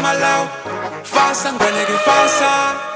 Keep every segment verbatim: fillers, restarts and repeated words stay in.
Malaw, Fasa Ngwane ke Fasa,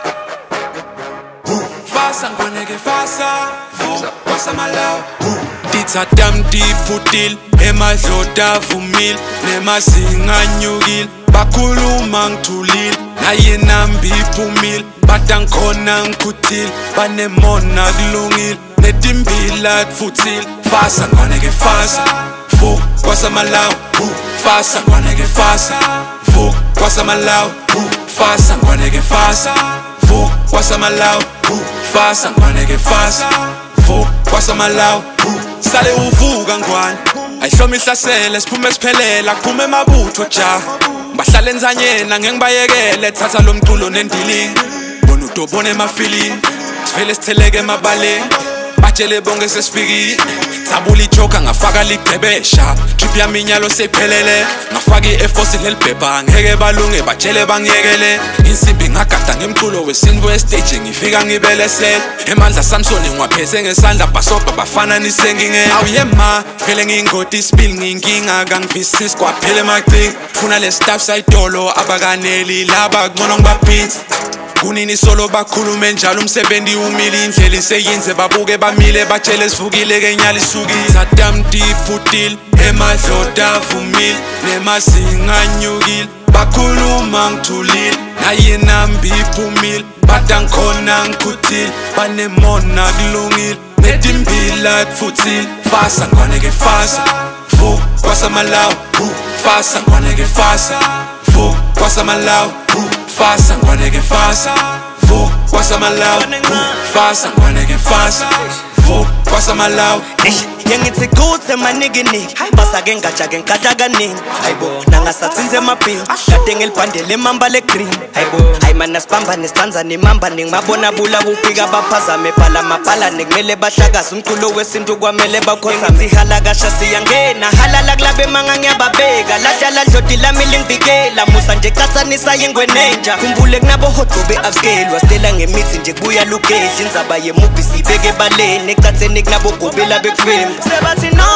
Fasa Ngwane ke Fasa, Fasa Malaw. Ditsa dam diputil, emadloda vumil, nemazinga nyugil, bakhuluma ngithulile, naye nambi iphumile, batangikhona ngikuthile, banemona kulungile, netimbila tfuthile. Fasa Ngwane ke Fasa, fu Fasa Malaw, Fasa Ngwane ke Fasa, fu Fasa Malaw, Fasa Ngwane ke Fasa, fu Fasa Malaw, Fasa Ngwane ke Fasa, fu Fasa Malaw. Sale uvuka Ngwane, ayihloma ihlasele siphume siphelela, kuphume emabutho ja. Bahlala enzanyena ngeke ngibayekele, thatha lo mculo nendilingi, bona udobone emafilini, sivele sitheleke emabaleni, batshele bonke sesifikile. Tabula ijoka ngafaka ligqebesha, trip yami inyalo sephelele, ngafaka i-F-Force lelibhebha, ngeke balunge batshele bangiyekele. Insimbi ngagada ngemculo wesintu estage, ngifika ngibelesele, emandla Samsoni ngiwaphethe ngesandla, bhasobha bafana nisengingele. Awuye ma, vele ngiyingoti isibili ngiyinkinga, kangivisisi kwaphela emagciki, funa le staff sayitolo, abakaneli laba ngcono ngibaphinzi. Kunene solo bakhulume njalo umsebenzi umile, indlela iseyinze babuke bamile, batshele sivukile kenyala isukile. Sadam diputil, emadloda vumile, nemazinga nyugile, bakhuluma ngithulile, naye nambi iphumile, batangikhona ngikuthile, banemona kulungile, netimbila tfuthile. Fasa Ngwane ke Fasa, fu Fasa Malaw, Fasa Ngwane ke Fasa, fu Fasa Malaw, Fasa Ngwane ke Fasa, fu Fasa Malaw, Fasa Ngwane ke Fasa, fu Fasa Malaw. Yengithi kuthe maniki niki, basa ke ngaja ke ngikata kaningi. Hayibo nangasatsinze emapini, kade ngilibhandele emamba legreen. Hayibo hayi mana sibamba nesithanza nemamba ngimabona bula kufika baphazame phala maphala, nekumele bahlakaza umculo wesintu kwamele bakhonza. Ngithi halakasha siyangena, halala kulabe manga ngiyababeka, ladala dlodi lami lingibikela, musa nje qathanisa yingwenenja. Khumbule kunabo hodlo be-Upscale, wasitela ngemithi nje kuya lugeji, indzaba yemubi sibeke baleni, ecatheni kunabo gobela bekufema. Sebathi no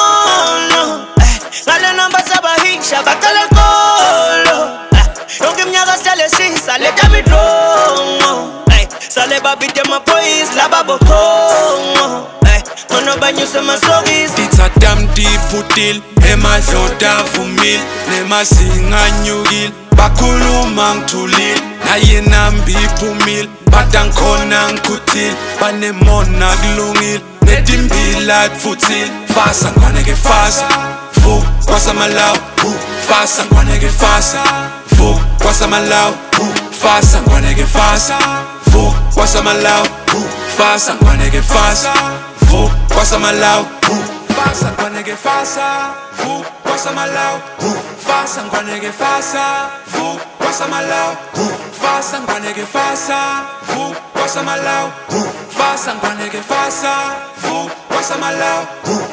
no, ngale number sabahisha bakala kolo, yonke iminyaka sale sisa leta midrongo, sale babite mapoyis laba bokhongo, ngono banyuse masokisi. Ditsa dam diputil, emadloda vumile, nemazinga nyugile, bakhuluma ngithulile, naye nambi iphumile, batangikhona ngikuthile, banemona kulungile, netimbila tfuthile. Fasa Ngwane ke Fasa, fu Fasa Malaw, Fasa Ngwane ke Fasa, fu Fasa Malaw, Fasa Ngwane ke Fasa, fu Fasa Malaw, Fasa Ngwane ke Fasa, fu Fasa Malaw, Fasa Ngwane ke Fasa, fu Fasa Malaw, Fasa Ngwane ke Fasa, fu Fasa Malaw, Fasa Ngwane ke Fasa, fu Fasa Malaw, Fasa Ngwane ke Fasa, fu Fasa Malaw.